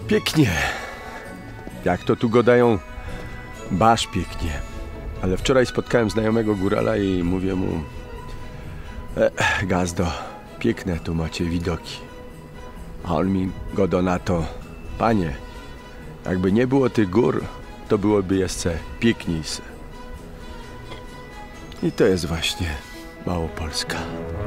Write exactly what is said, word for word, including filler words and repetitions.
Pięknie. Jak to tu gadają, basz pięknie. Ale wczoraj spotkałem znajomego górala i mówię mu: e, Gazdo, piękne tu macie widoki. A on mi godo na to: panie, jakby nie było tych gór, to byłoby jeszcze piękniejsze. I to jest właśnie Małopolska.